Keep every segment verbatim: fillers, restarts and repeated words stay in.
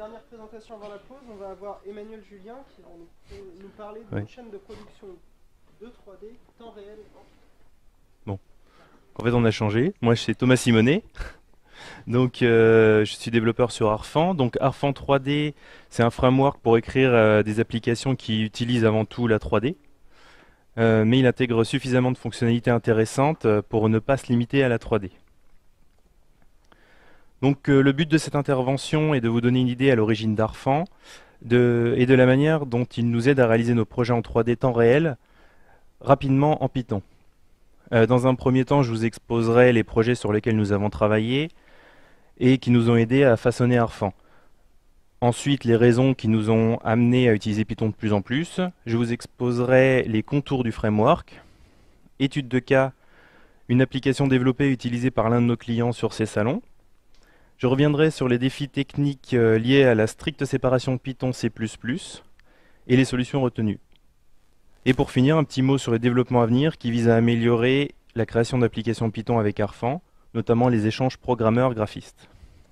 dernière présentation avant la pause, on va avoir Emmanuel Julien qui va nous, nous parler d'une Ouais. chaîne de production de trois D, temps réel. Bon. En fait, on a changé. Moi, c'est Thomas Simonet. Donc, euh, je suis développeur sur Arfan. Donc, Arfan trois D, c'est un framework pour écrire euh, des applications qui utilisent avant tout la trois D. Euh, mais il intègre suffisamment de fonctionnalités intéressantes euh, pour ne pas se limiter à la trois D. Donc, euh, le but de cette intervention est de vous donner une idée à l'origine d'Arfan de, et de la manière dont il nous aide à réaliser nos projets en trois D temps réel rapidement en Python. Euh, dans un premier temps, je vous exposerai les projets sur lesquels nous avons travaillé et qui nous ont aidés à façonner Arfan. Ensuite, les raisons qui nous ont amenés à utiliser Python de plus en plus. Je vous exposerai les contours du framework, étude de cas, une application développée et utilisée par l'un de nos clients sur ces salons. Je reviendrai sur les défis techniques euh, liés à la stricte séparation Python-C plus plus et les solutions retenues. Et pour finir, un petit mot sur les développements à venir qui visent à améliorer la création d'applications Python avec Arfan, notamment les échanges programmeurs-graphistes.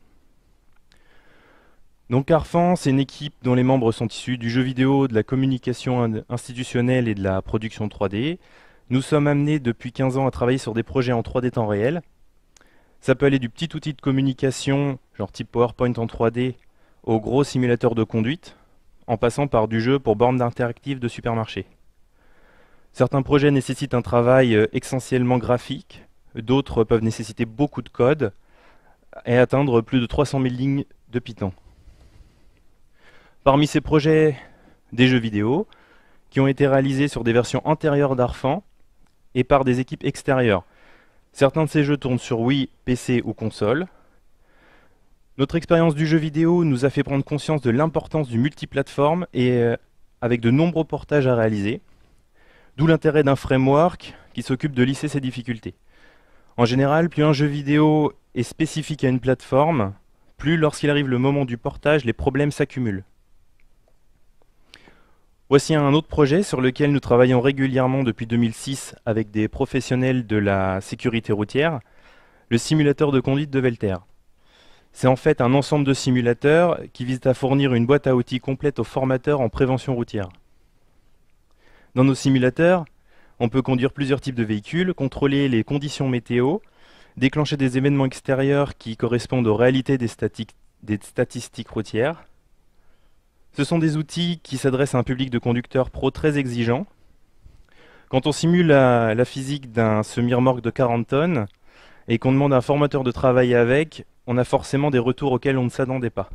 Donc Arfan, c'est une équipe dont les membres sont issus du jeu vidéo, de la communication institutionnelle et de la production trois D. Nous sommes amenés depuis quinze ans à travailler sur des projets en trois D temps réel. Ça peut aller du petit outil de communication, genre type PowerPoint en trois D, au gros simulateur de conduite, en passant par du jeu pour bornes interactives de supermarché. Certains projets nécessitent un travail euh, essentiellement graphique, d'autres peuvent nécessiter beaucoup de code et atteindre plus de trois cent mille lignes de Python. Parmi ces projets, des jeux vidéo qui ont été réalisés sur des versions antérieures d'Arfan et par des équipes extérieures. Certains de ces jeux tournent sur Wii, P C ou console. Notre expérience du jeu vidéo nous a fait prendre conscience de l'importance du multiplateforme et euh, avec de nombreux portages à réaliser. D'où l'intérêt d'un framework qui s'occupe de lisser ces difficultés. En général, plus un jeu vidéo est spécifique à une plateforme, plus lorsqu'il arrive le moment du portage, les problèmes s'accumulent. Voici un autre projet sur lequel nous travaillons régulièrement depuis deux mille six avec des professionnels de la sécurité routière, le simulateur de conduite de Velter. C'est en fait un ensemble de simulateurs qui visent à fournir une boîte à outils complète aux formateurs en prévention routière. Dans nos simulateurs, on peut conduire plusieurs types de véhicules, contrôler les conditions météo, déclencher des événements extérieurs qui correspondent aux réalités des, des statistiques routières. Ce sont des outils qui s'adressent à un public de conducteurs pro très exigeant. Quand on simule la, la physique d'un semi-remorque de quarante tonnes et qu'on demande à un formateur de travailler avec, on a forcément des retours auxquels on ne s'attendait pas.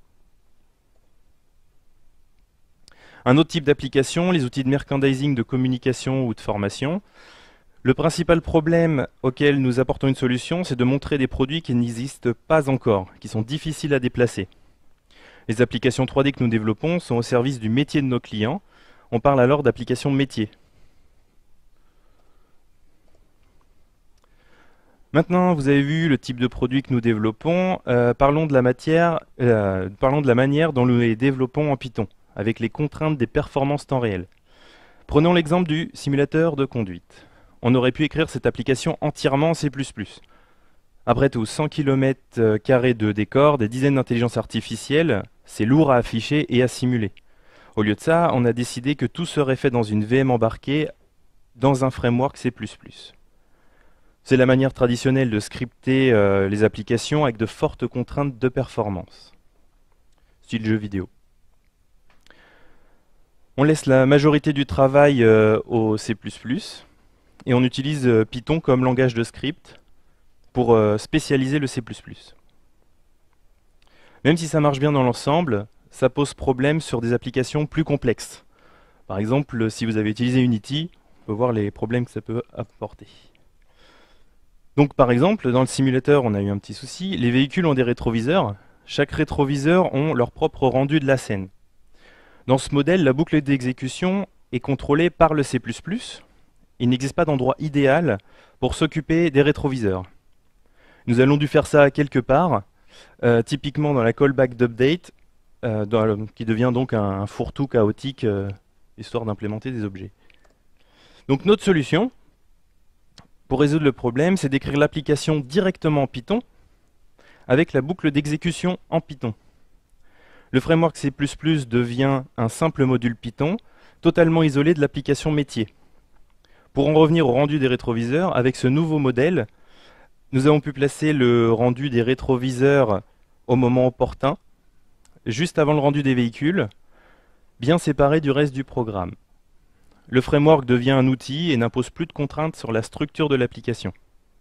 Un autre type d'application, les outils de merchandising, de communication ou de formation. Le principal problème auquel nous apportons une solution, c'est de montrer des produits qui n'existent pas encore, qui sont difficiles à déplacer. Les applications trois D que nous développons sont au service du métier de nos clients. On parle alors d'applications métiers. Maintenant, vous avez vu le type de produit que nous développons. Euh, parlons de la matière, euh, parlons de la manière dont nous les développons en Python, avec les contraintes des performances temps réel. Prenons l'exemple du simulateur de conduite. On aurait pu écrire cette application entièrement en C plus plus. Après tout, cent kilomètres carrés de décor, des dizaines d'intelligences artificielles, c'est lourd à afficher et à simuler. Au lieu de ça, on a décidé que tout serait fait dans une V M embarquée dans un framework C plus plus. C'est la manière traditionnelle de scripter euh, les applications avec de fortes contraintes de performance, style jeu vidéo. On laisse la majorité du travail euh, au C plus plus et on utilise euh, Python comme langage de script pour euh, spécialiser le C plus plus. Même si ça marche bien dans l'ensemble, ça pose problème sur des applications plus complexes. Par exemple, si vous avez utilisé Unity, on peut voir les problèmes que ça peut apporter. Donc par exemple, dans le simulateur, on a eu un petit souci. Les véhicules ont des rétroviseurs. Chaque rétroviseur ont leur propre rendu de la scène. Dans ce modèle, la boucle d'exécution est contrôlée par le C plus plus. Il n'existe pas d'endroit idéal pour s'occuper des rétroviseurs. Nous allons dû faire ça quelque part, euh, typiquement dans la callback d'update, euh, dans, qui devient donc un, un fourre-tout chaotique, euh, histoire d'implémenter des objets. Donc notre solution, pour résoudre le problème, c'est d'écrire l'application directement en Python, avec la boucle d'exécution en Python. Le framework C plus plus devient un simple module Python, totalement isolé de l'application métier. Pour en revenir au rendu des rétroviseurs, avec ce nouveau modèle, nous avons pu placer le rendu des rétroviseurs au moment opportun, juste avant le rendu des véhicules, bien séparé du reste du programme. Le framework devient un outil et n'impose plus de contraintes sur la structure de l'application.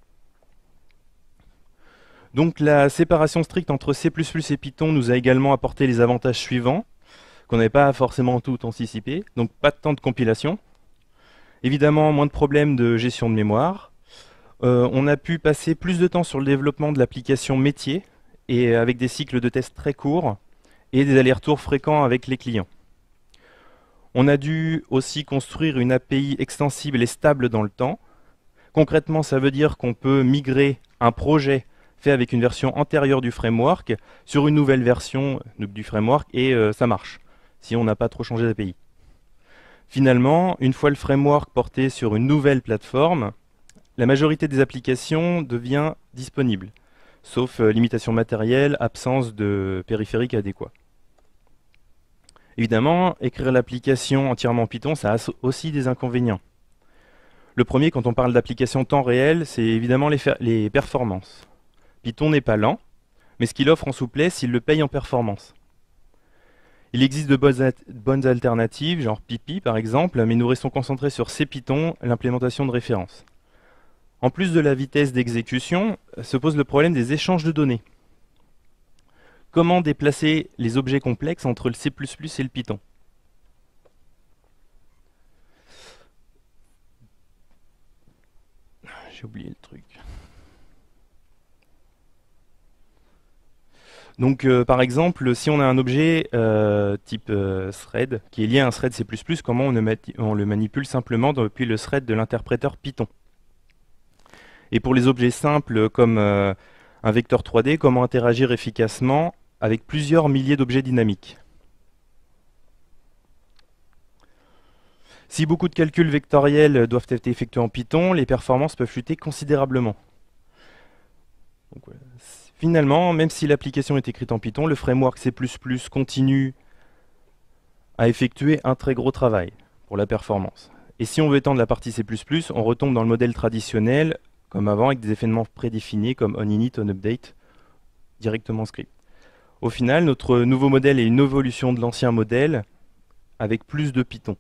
Donc la séparation stricte entre C plus plus et Python nous a également apporté les avantages suivants, qu'on n'avait pas forcément tout anticipé. Donc pas de temps de compilation, évidemment moins de problèmes de gestion de mémoire. Euh, on a pu passer plus de temps sur le développement de l'application métier, et avec des cycles de tests très courts, et des allers-retours fréquents avec les clients. On a dû aussi construire une A P I extensible et stable dans le temps. Concrètement, ça veut dire qu'on peut migrer un projet fait avec une version antérieure du framework sur une nouvelle version du framework et euh, ça marche, si on n'a pas trop changé d'A P I. Finalement, une fois le framework porté sur une nouvelle plateforme, la majorité des applications devient disponible, sauf euh, limitation matérielle, absence de périphérique adéquat. Évidemment, écrire l'application entièrement en Python, ça a aussi des inconvénients. Le premier, quand on parle d'application temps réel, c'est évidemment les, les performances. Python n'est pas lent, mais ce qu'il offre en souplesse, il le paye en performance. Il existe de bonnes, bonnes alternatives, genre Pypy par exemple, mais nous restons concentrés sur CPython, l'implémentation de référence. En plus de la vitesse d'exécution, se pose le problème des échanges de données. Comment déplacer les objets complexes entre le C plus plus et le Python? J'ai oublié le truc. Donc euh, par exemple, si on a un objet euh, type euh, thread qui est lié à un thread C plus plus, comment on, on le manipule simplement depuis le thread de l'interpréteur Python? Et pour les objets simples comme euh, un vecteur trois D, comment interagir efficacement avec plusieurs milliers d'objets dynamiques? Si beaucoup de calculs vectoriels doivent être effectués en Python, les performances peuvent chuter considérablement. Donc, voilà. Finalement, même si l'application est écrite en Python, le framework C plus plus continue à effectuer un très gros travail pour la performance. Et si on veut étendre la partie C plus plus, on retombe dans le modèle traditionnel, comme avant, avec des événements prédéfinis comme onInit, onUpdate, directement script. Au final, notre nouveau modèle est une évolution de l'ancien modèle avec plus de Python.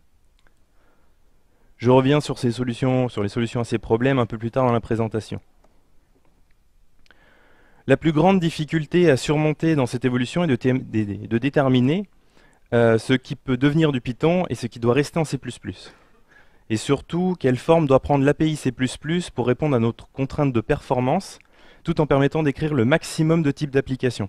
Je reviens sur, ces solutions, sur les solutions à ces problèmes un peu plus tard dans la présentation. La plus grande difficulté à surmonter dans cette évolution est de, de, de déterminer euh, ce qui peut devenir du Python et ce qui doit rester en C plus plus. Et surtout, quelle forme doit prendre l'A P I C plus plus pour répondre à notre contrainte de performance, tout en permettant d'écrire le maximum de types d'applications.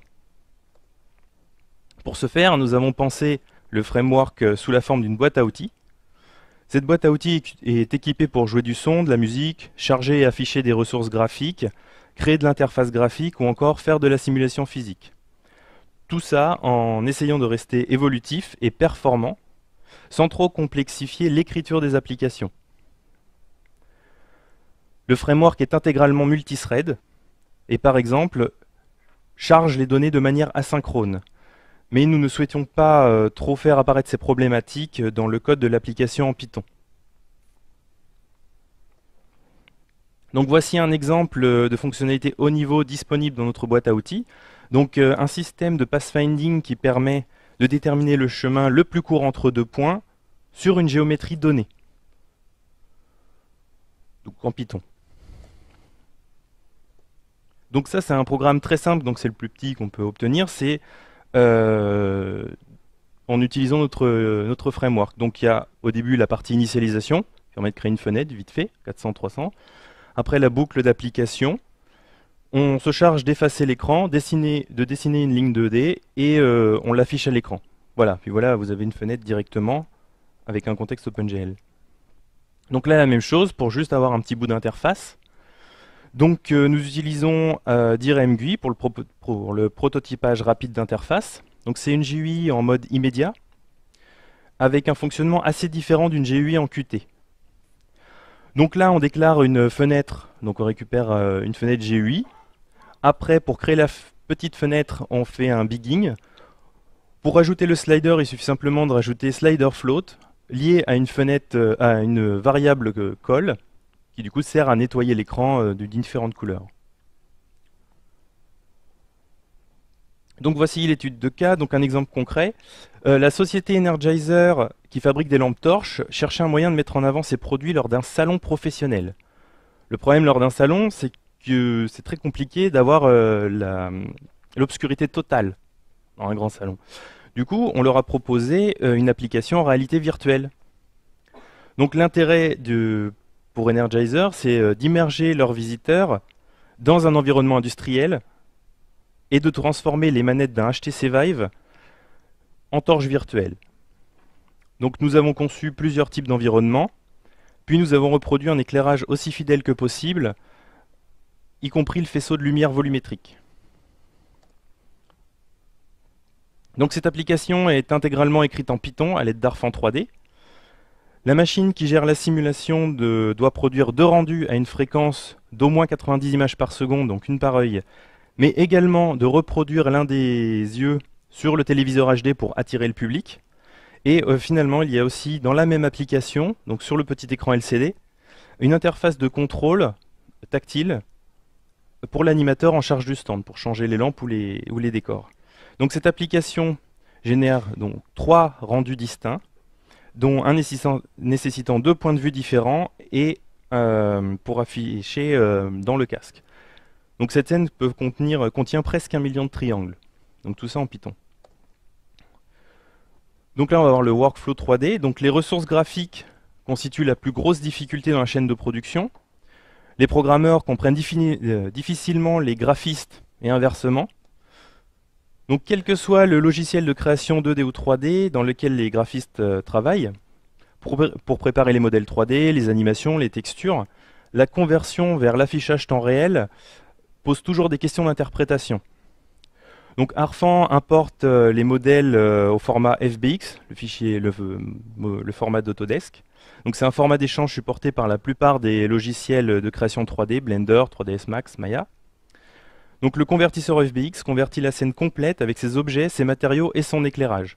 Pour ce faire, nous avons pensé le framework sous la forme d'une boîte à outils. Cette boîte à outils est équipée pour jouer du son, de la musique, charger et afficher des ressources graphiques, créer de l'interface graphique ou encore faire de la simulation physique. Tout ça en essayant de rester évolutif et performant, sans trop complexifier l'écriture des applications. Le framework est intégralement multithread et par exemple charge les données de manière asynchrone. Mais nous ne souhaitions pas euh, trop faire apparaître ces problématiques dans le code de l'application en Python. Donc voici un exemple de fonctionnalité haut niveau disponible dans notre boîte à outils. Donc euh, un système de pathfinding qui permet de déterminer le chemin le plus court entre deux points sur une géométrie donnée. Donc en Python. Donc ça c'est un programme très simple, donc c'est le plus petit qu'on peut obtenir, c'est euh, en utilisant notre, notre framework. Donc il y a au début la partie initialisation, qui permet de créer une fenêtre vite fait, quatre cents trois cents. Après la boucle d'application, on se charge d'effacer l'écran, dessiner, de dessiner une ligne deux D et euh, on l'affiche à l'écran. Voilà, puis voilà, vous avez une fenêtre directement avec un contexte OpenGL. Donc là, la même chose pour juste avoir un petit bout d'interface. Donc euh, nous utilisons euh, DiRMGUI pour le, pro pour le prototypage rapide d'interface. Donc c'est une G U I en mode immédiat avec un fonctionnement assez différent d'une G U I en Qt. Donc là, on déclare une fenêtre, donc on récupère euh, une fenêtre G U I. Après, pour créer la petite fenêtre, on fait un bigging. Pour ajouter le slider, il suffit simplement de rajouter slider float lié à une fenêtre, euh, à une variable euh, call qui du coup sert à nettoyer l'écran euh, de différentes couleurs. Donc voici l'étude de cas, donc un exemple concret. Euh, la société Energizer, qui fabrique des lampes torches, cherchait un moyen de mettre en avant ses produits lors d'un salon professionnel. Le problème lors d'un salon, c'est que c'est très compliqué d'avoir euh, l'obscurité totale dans un grand salon. Du coup, on leur a proposé euh, une application en réalité virtuelle. Donc l'intérêt pour Energizer, c'est euh, d'immerger leurs visiteurs dans un environnement industriel et de transformer les manettes d'un H T C Vive en torches virtuelles. Donc nous avons conçu plusieurs types d'environnements, puis nous avons reproduit un éclairage aussi fidèle que possible, y compris le faisceau de lumière volumétrique. Donc cette application est intégralement écrite en Python à l'aide d'Arfan trois D. La machine qui gère la simulation de, doit produire deux rendus à une fréquence d'au moins quatre-vingt-dix images par seconde, donc une par œil, mais également de reproduire l'un des yeux sur le téléviseur H D pour attirer le public. Et euh, finalement, il y a aussi dans la même application, donc sur le petit écran L C D, une interface de contrôle tactile pour l'animateur en charge du stand, pour changer les lampes ou les, ou les décors. Donc cette application génère donc trois rendus distincts, dont un nécessitant, nécessitant deux points de vue différents et euh, pour afficher euh, dans le casque. Donc cette scène peut contenir, contient presque un million de triangles. Donc tout ça en Python. Donc là on va voir le workflow trois D. Donc les ressources graphiques constituent la plus grosse difficulté dans la chaîne de production. Les programmeurs comprennent euh, difficilement les graphistes et inversement. Donc quel que soit le logiciel de création deux D ou trois D dans lequel les graphistes euh, travaillent, pour, pour préparer les modèles trois D, les animations, les textures, la conversion vers l'affichage temps réel pose toujours des questions d'interprétation. Donc Arfan importe euh, les modèles euh, au format F B X, le fichier, le, euh, le format d'Autodesk. Donc c'est un format d'échange supporté par la plupart des logiciels de création trois D, Blender, trois D S Max, Maya. Donc le convertisseur F B X convertit la scène complète avec ses objets, ses matériaux et son éclairage.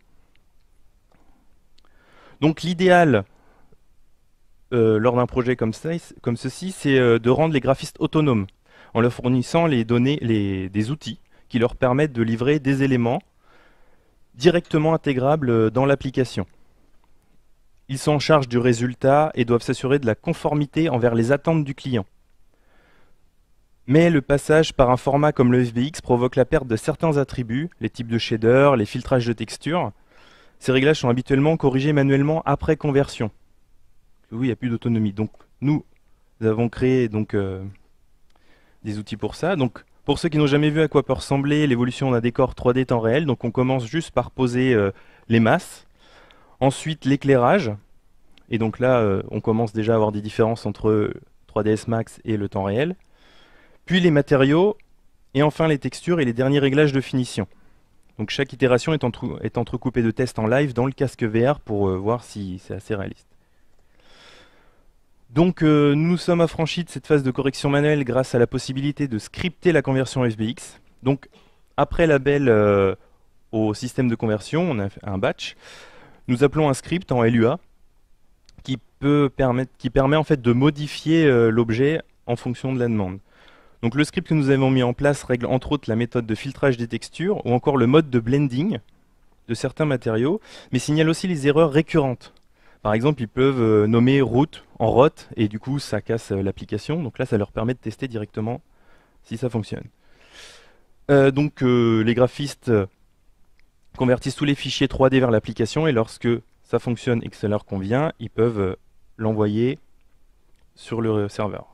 Donc l'idéal euh, lors d'un projet comme, ça, comme ceci, c'est euh, de rendre les graphistes autonomes en leur fournissant les données, les, des outils qui leur permettent de livrer des éléments directement intégrables dans l'application. Ils sont en charge du résultat et doivent s'assurer de la conformité envers les attentes du client. Mais le passage par un format comme le F B X provoque la perte de certains attributs, les types de shaders, les filtrages de textures. Ces réglages sont habituellement corrigés manuellement après conversion. Oui, il n'y a plus d'autonomie. Donc nous, nous avons créé donc, euh, des outils pour ça. Donc, pour ceux qui n'ont jamais vu à quoi peut ressembler l'évolution d'un décor trois D temps réel, donc on commence juste par poser euh, les masses. Ensuite, l'éclairage. Et donc là, euh, on commence déjà à avoir des différences entre trois D S Max et le temps réel. Puis les matériaux. Et enfin les textures et les derniers réglages de finition. Donc chaque itération est, entre, est entrecoupée de tests en live dans le casque V R pour euh, voir si c'est assez réaliste. Donc euh, nous nous sommes affranchis de cette phase de correction manuelle grâce à la possibilité de scripter la conversion F B X. Donc après l'appel euh, au système de conversion, on a fait un batch. Nous appelons un script en L U A qui, peut permettre, qui permet en fait de modifier euh, l'objet en fonction de la demande. Donc le script que nous avons mis en place règle entre autres la méthode de filtrage des textures ou encore le mode de blending de certains matériaux, mais signale aussi les erreurs récurrentes. Par exemple, ils peuvent euh, nommer route en rot et du coup ça casse euh, l'application. Donc là, ça leur permet de tester directement si ça fonctionne. Euh, donc euh, les graphistes euh, convertissent tous les fichiers trois D vers l'application et lorsque ça fonctionne et que ça leur convient, ils peuvent euh, l'envoyer sur le serveur.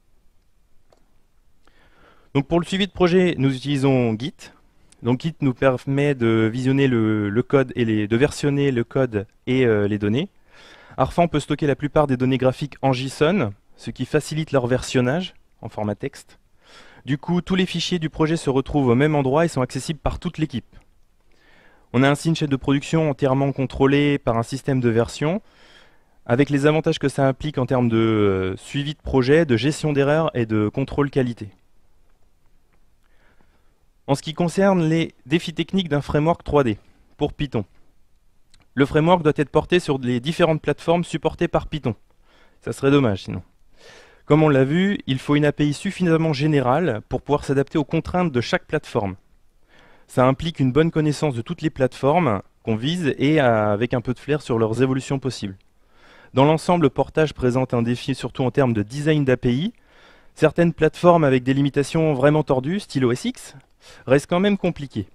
Donc pour le suivi de projet, nous utilisons Git. Donc Git nous permet de visionner le, le code et les, de versionner le code et euh, les données. Arfan peut stocker la plupart des données graphiques en JSON, ce qui facilite leur versionnage en format texte. Du coup, tous les fichiers du projet se retrouvent au même endroit et sont accessibles par toute l'équipe. On a ainsi une chaîne de production entièrement contrôlée par un système de version, avec les avantages que ça implique en termes de euh, suivi de projet, de gestion d'erreurs et de contrôle qualité. En ce qui concerne les défis techniques d'un framework trois D, pour Python. Le framework doit être porté sur les différentes plateformes supportées par Python. Ça serait dommage sinon. Comme on l'a vu, il faut une A P I suffisamment générale pour pouvoir s'adapter aux contraintes de chaque plateforme. Ça implique une bonne connaissance de toutes les plateformes qu'on vise et avec un peu de flair sur leurs évolutions possibles. Dans l'ensemble, le portage présente un défi surtout en termes de design d'A P I. Certaines plateformes avec des limitations vraiment tordues, style O S X, restent quand même compliquées.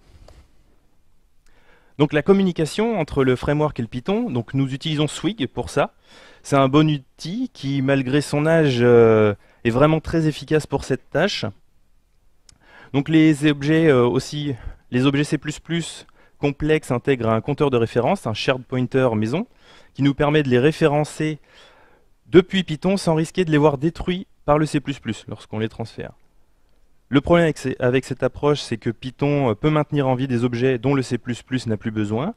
Donc la communication entre le framework et le Python, donc nous utilisons Swig pour ça. C'est un bon outil qui, malgré son âge, euh, est vraiment très efficace pour cette tâche. Donc les objets euh, aussi, les objets C plus plus complexes intègrent un compteur de référence, un shared pointer maison, qui nous permet de les référencer depuis Python sans risquer de les voir détruits par le C plus plus lorsqu'on les transfère. Le problème avec, ces, avec cette approche, c'est que Python peut maintenir en vie des objets dont le C plus plus n'a plus besoin.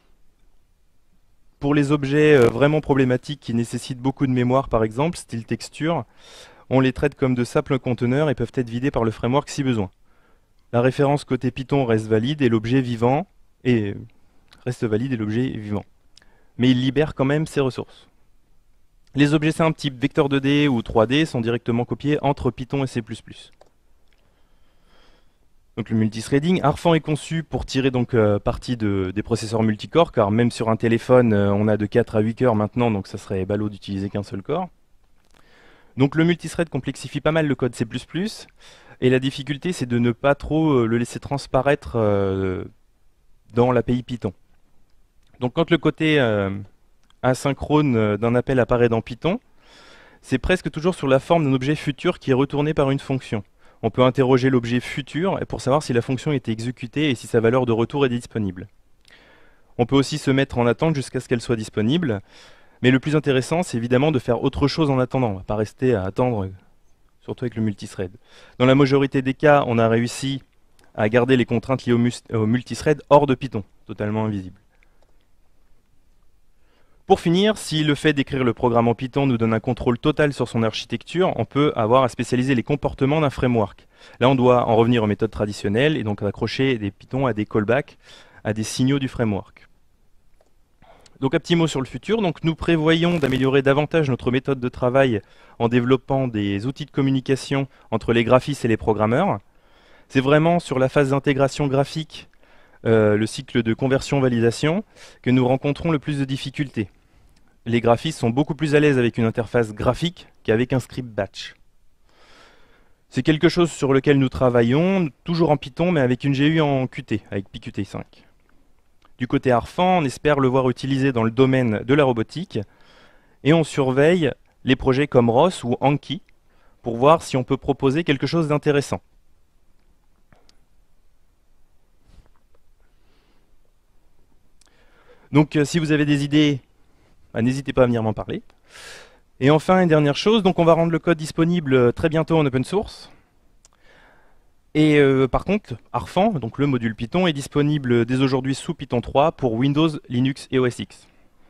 Pour les objets vraiment problématiques qui nécessitent beaucoup de mémoire, par exemple, style texture, on les traite comme de simples conteneurs et peuvent être vidés par le framework si besoin. La référence côté Python reste valide et l'objet vivant et reste valide et l'objet est vivant. Mais il libère quand même ses ressources. Les objets simples type vecteur deux D ou trois D sont directement copiés entre Python et C plus plus. Donc le multithreading, Arfan est conçu pour tirer donc euh, parti de, des processeurs multicore, car même sur un téléphone, euh, on a de quatre à huit cœurs maintenant, donc ça serait ballot d'utiliser qu'un seul corps. Donc le multithread complexifie pas mal le code C plus plus, et la difficulté c'est de ne pas trop euh, le laisser transparaître euh, dans l'A P I Python. Donc quand le côté euh, asynchrone euh, d'un appel apparaît dans Python, c'est presque toujours sur la forme d'un objet futur qui est retourné par une fonction. On peut interroger l'objet futur pour savoir si la fonction est exécutée et si sa valeur de retour est disponible. On peut aussi se mettre en attente jusqu'à ce qu'elle soit disponible, mais le plus intéressant, c'est évidemment de faire autre chose en attendant. On ne va pas rester à attendre, surtout avec le multithread. Dans la majorité des cas, on a réussi à garder les contraintes liées au, au multithread hors de Python, totalement invisibles. Pour finir, si le fait d'écrire le programme en Python nous donne un contrôle total sur son architecture, on peut avoir à spécialiser les comportements d'un framework. Là, on doit en revenir aux méthodes traditionnelles et donc accrocher des Python à des callbacks, à des signaux du framework. Donc un petit mot sur le futur. Donc, nous prévoyons d'améliorer davantage notre méthode de travail en développant des outils de communication entre les graphistes et les programmeurs. C'est vraiment sur la phase d'intégration graphique, euh, le cycle de conversion-validation, que nous rencontrons le plus de difficultés. Les graphistes sont beaucoup plus à l'aise avec une interface graphique qu'avec un script batch. C'est quelque chose sur lequel nous travaillons, toujours en Python, mais avec une G U en Qt, avec P Q T cinq. Du côté Arfan, on espère le voir utilisé dans le domaine de la robotique, et on surveille les projets comme R O S ou Anki, pour voir si on peut proposer quelque chose d'intéressant. Donc euh, si vous avez des idées, bah, n'hésitez pas à venir m'en parler. Et enfin, une dernière chose, donc on va rendre le code disponible très bientôt en open source. Et euh, par contre, Arfan, donc le module Python, est disponible dès aujourd'hui sous Python trois pour Windows, Linux et O S X.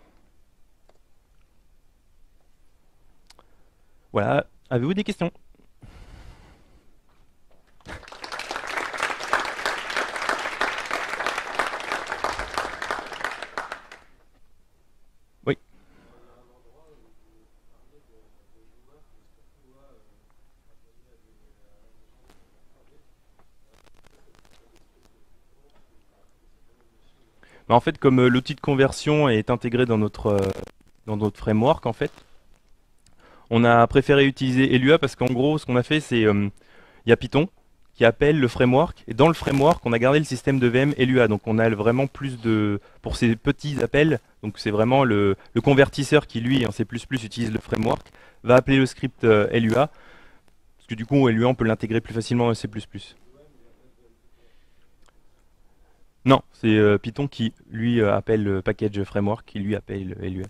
Voilà, avez-vous des questions ? Oui. Bah, en fait, comme euh, l'outil de conversion est intégré dans notre, euh, dans notre framework, en fait, on a préféré utiliser Elua parce qu'en gros, ce qu'on a fait, c'est euh, il y a Python qui appelle le framework, et dans le framework, on a gardé le système de V M Elua. Donc on a vraiment plus de... Pour ces petits appels, donc c'est vraiment le, le convertisseur qui, lui, en C plus plus, utilise le framework, va appeler le script euh, Elua, parce que du coup, Elua, on peut l'intégrer plus facilement dans C plus plus. Non, c'est euh, Python qui, lui, euh, appelle le package framework, qui, lui, appelle Elua.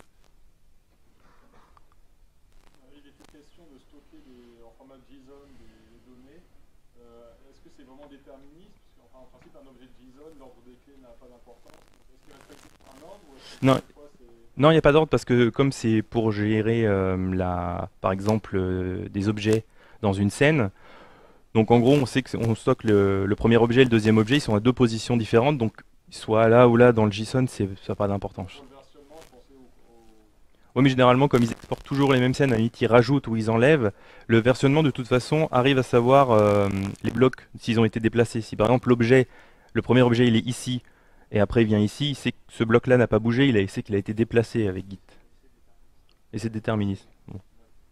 Il était question de stocker des, en format JSON des, des données. Euh, Est-ce que c'est vraiment déterministe? Parce qu'en en principe, un objet JSON, l'ordre des clés n'a pas d'importance. Est-ce qu'il respecte un ordre ou est-ce que Non. fois, Non, il n'y a pas d'ordre parce que comme c'est pour gérer, euh, la, par exemple, euh, des objets dans une scène, donc en gros, on sait qu'on stocke le, le premier objet et le deuxième objet, ils sont à deux positions différentes, donc soit là ou là dans le JSON, c'est, ça n'a pas d'importance. Pour le versionnement, pensez au, au- Oui, mais généralement, comme ils exportent toujours les mêmes scènes, à la limite, ils rajoutent ou ils enlèvent, le versionnement, de toute façon, arrive à savoir euh, les blocs, s'ils ont été déplacés. Si par exemple, l'objet, le premier objet, il est ici, et après il vient ici, il sait que ce bloc-là n'a pas bougé, il, a- il sait qu'il a été déplacé avec Git. Et c'est déterministe. Bon.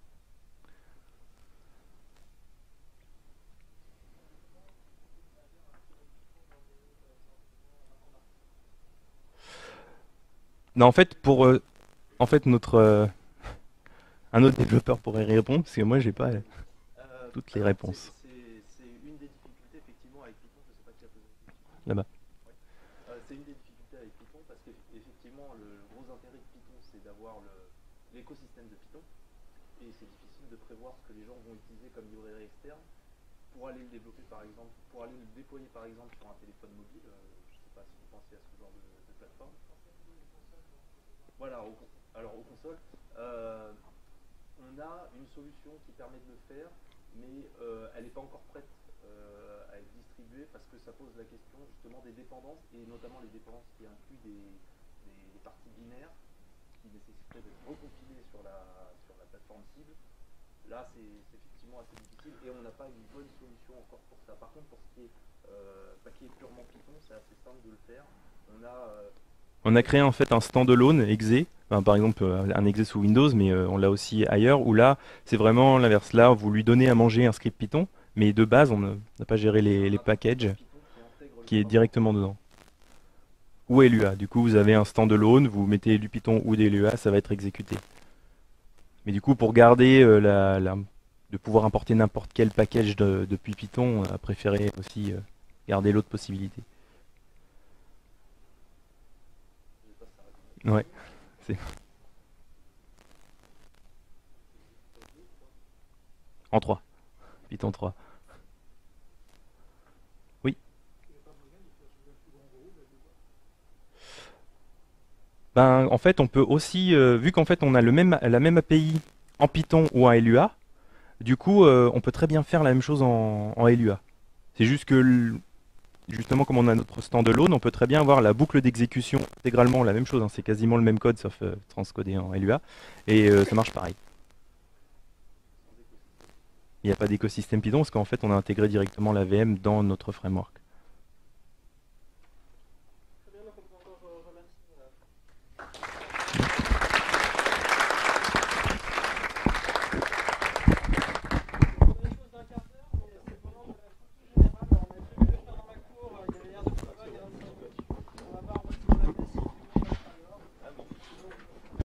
Non, en fait, pour, euh, en fait, notre, euh, un autre développeur pourrait y répondre, parce que moi, j'ai pas Euh, toutes les alors, réponses. c'est- C'est c'est une des difficultés effectivement avec Python, je sais pas qui a posé la question. Là-bas. Ouais. Euh, c'est une des difficultés avec Python parce que effectivement le gros intérêt de Python c'est d'avoir le- l'écosystème de Python et c'est difficile de prévoir ce que les gens vont utiliser comme librairie externe pour aller le développer par exemple, pour aller le déployer par exemple sur un téléphone mobile. Euh, je sais pas si vous pensez à ce genre de, de plateforme. Voilà, au- alors aux consoles. Euh, on a une solution qui permet de le faire, mais euh, elle n'est pas encore prête euh, à être distribuée parce que ça pose la question justement des dépendances et notamment les dépendances qui incluent des, des, des parties binaires qui nécessiteraient d'être recompilées sur la, sur la plateforme cible. Là, c'est effectivement assez difficile et on n'a pas une bonne solution encore pour ça. Par contre, pour ce qui est, euh, bah, qui est purement Python, c'est assez simple de le faire. On a euh, On a créé en fait un standalone exe, enfin, par exemple euh, un exe sous Windows, mais euh, on l'a aussi ailleurs, où là, c'est vraiment l'inverse. Là, vous lui donnez à manger un script Python, mais de base, on ne- n'a pas géré les, les packages Python qui intègre le qui est framework. directement dedans. Ou L U A. Du coup, vous avez un standalone, vous mettez du Python ou des L U A, ça va être exécuté. Mais du coup, pour garder euh, la, la- de pouvoir importer n'importe quel package de- depuis Python, on a préféré aussi euh, garder l'autre possibilité. Je sais pas si ça répond. Ouais, c'est en trois. Python trois. Oui. Ben, en fait, on peut aussi, euh, vu qu'en fait, on a le même, la même A P I en Python ou en L U A, du coup, euh, on peut très bien faire la même chose en, en L U A. C'est juste que, l- justement, comme on a notre standalone, on peut très bien avoir la boucle d'exécution intégralement la même chose, hein. C'est quasiment le même code, sauf euh, transcodé en L U A, et euh, ça marche pareil. Il n'y a pas d'écosystème Python, parce qu'en fait, on a intégré directement la V M dans notre framework.